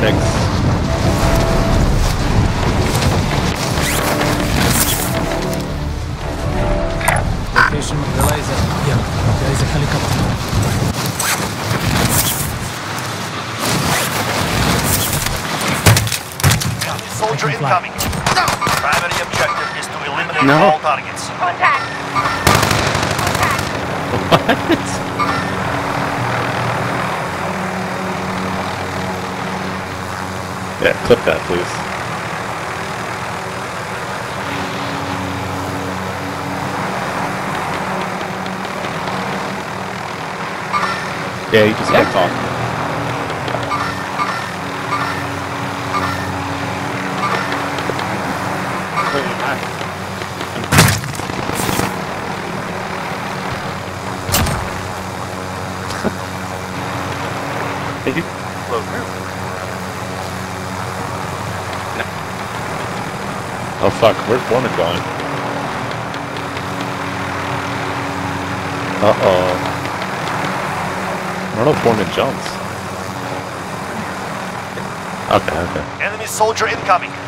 Hornets. Location of the laser. Here, there is a helicopter. Soldier incoming. Primary objective is to eliminate No. all targets. Contact! What? Yeah, clip that, please. Yeah, you just kept talking. Oh fuck, where's Foreman going? Uh-oh. I don't know if Foreman jumps. Okay. Enemy soldier incoming.